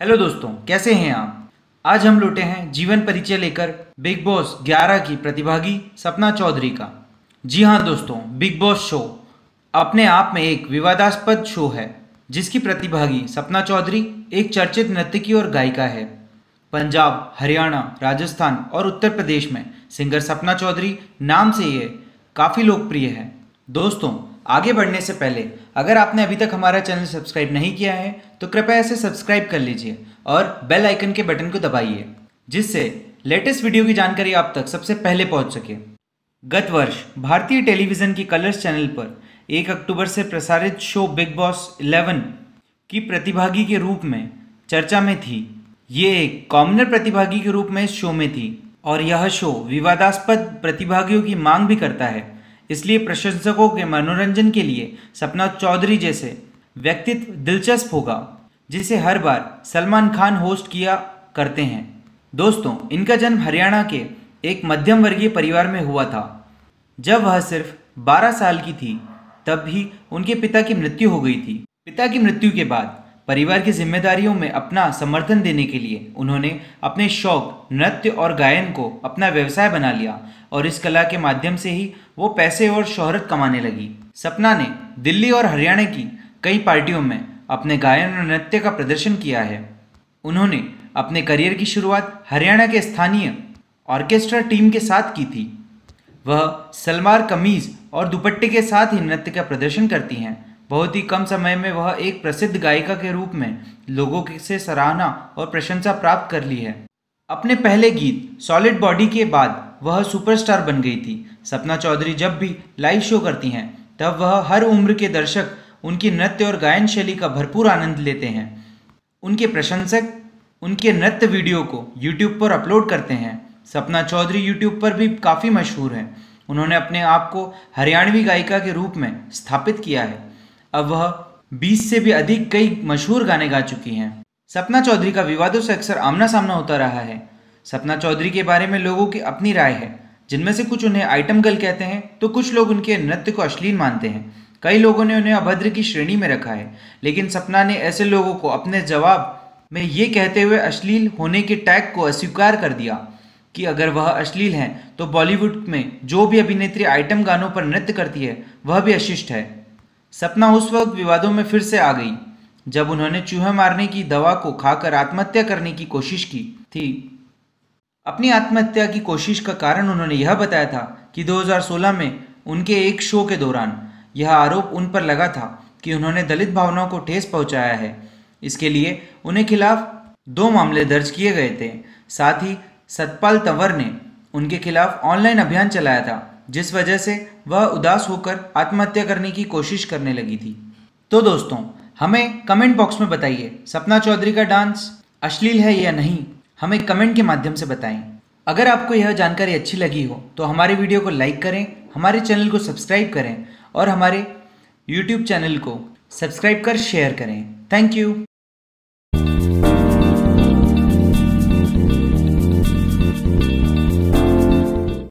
Hello दोस्तों, कैसे हैं आप। आज हम लौटे हैं जीवन परिचय लेकर बिग बॉस 11 की प्रतिभागी सपना चौधरी का। जी हाँ दोस्तों, बिग बॉस शो अपने आप में एक विवादास्पद शो है जिसकी प्रतिभागी सपना चौधरी एक चर्चित नर्तकी और गायिका है। पंजाब, हरियाणा, राजस्थान और उत्तर प्रदेश में सिंगर सपना चौधरी नाम से ये काफ़ी लोकप्रिय है। दोस्तों, आगे बढ़ने से पहले अगर आपने अभी तक हमारा चैनल सब्सक्राइब नहीं किया है तो कृपया इसे सब्सक्राइब कर लीजिए और बेल आइकन के बटन को दबाइए जिससे लेटेस्ट वीडियो की जानकारी आप तक सबसे पहले पहुंच सके। गत वर्ष भारतीय टेलीविज़न की कलर्स चैनल पर 1 अक्टूबर से प्रसारित शो बिग बॉस 11 की प्रतिभागी के रूप में चर्चा में थी। ये एक कॉमनर प्रतिभागी के रूप में इस शो में थी और यह शो विवादास्पद प्रतिभागियों की मांग भी करता है। इसलिए प्रशंसकों के मनोरंजन के लिए सपना चौधरी जैसे व्यक्तित्व दिलचस्प होगा जिसे हर बार सलमान खान होस्ट किया करते हैं। दोस्तों, इनका जन्म हरियाणा के एक मध्यम वर्गीय परिवार में हुआ था। जब वह सिर्फ 12 साल की थी तब ही उनके पिता की मृत्यु हो गई थी। पिता की मृत्यु के बाद परिवार की जिम्मेदारियों में अपना समर्थन देने के लिए उन्होंने अपने शौक नृत्य और गायन को अपना व्यवसाय बना लिया और इस कला के माध्यम से ही वो पैसे और शोहरत कमाने लगी। सपना ने दिल्ली और हरियाणा की कई पार्टियों में अपने गायन और नृत्य का प्रदर्शन किया है। उन्होंने अपने करियर की शुरुआत हरियाणा के स्थानीय ऑर्केस्ट्रा टीम के साथ की थी। वह सलवार कमीज और दुपट्टे के साथ ही नृत्य का प्रदर्शन करती हैं। बहुत ही कम समय में वह एक प्रसिद्ध गायिका के रूप में लोगों से सराहना और प्रशंसा प्राप्त कर ली है। अपने पहले गीत सॉलिड बॉडी के बाद वह सुपरस्टार बन गई थी। सपना चौधरी जब भी लाइव शो करती हैं तब वह हर उम्र के दर्शक उनकी नृत्य और गायन शैली का भरपूर आनंद लेते हैं। उनके प्रशंसक उनके नृत्य वीडियो को यूट्यूब पर अपलोड करते हैं। सपना चौधरी यूट्यूब पर भी काफ़ी मशहूर हैं। उन्होंने अपने आप को हरियाणवी गायिका के रूप में स्थापित किया है। अब वह 20 से भी अधिक कई मशहूर गाने गा चुकी हैं। सपना चौधरी का विवादों से अक्सर आमना सामना होता रहा है। सपना चौधरी के बारे में लोगों की अपनी राय है, जिनमें से कुछ उन्हें आइटम गर्ल कहते हैं तो कुछ लोग उनके नृत्य को अश्लील मानते हैं। कई लोगों ने उन्हें अभद्र की श्रेणी में रखा है, लेकिन सपना ने ऐसे लोगों को अपने जवाब में ये कहते हुए अश्लील होने के टैग को अस्वीकार कर दिया कि अगर वह अश्लील हैं तो बॉलीवुड में जो भी अभिनेत्री आइटम गानों पर नृत्य करती है वह भी अशिष्ट है। सपना उस वक्त विवादों में फिर से आ गई जब उन्होंने चूहे मारने की दवा को खाकर आत्महत्या करने की कोशिश की थी। अपनी आत्महत्या की कोशिश का कारण उन्होंने यह बताया था कि 2016 में उनके एक शो के दौरान यह आरोप उन पर लगा था कि उन्होंने दलित भावनाओं को ठेस पहुंचाया है। इसके लिए उन्हें खिलाफ 2 मामले दर्ज किए गए थे। साथ ही सतपाल तंवर ने उनके खिलाफ ऑनलाइन अभियान चलाया था, जिस वजह से वह उदास होकर आत्महत्या करने की कोशिश करने लगी थी। तो दोस्तों, हमें कमेंट बॉक्स में बताइए सपना चौधरी का डांस अश्लील है या नहीं। हमें कमेंट के माध्यम से बताएं। अगर आपको यह जानकारी अच्छी लगी हो तो हमारे वीडियो को लाइक करें, हमारे चैनल को सब्सक्राइब करें और हमारे यूट्यूब चैनल को सब्सक्राइब कर शेयर करें। Thank you.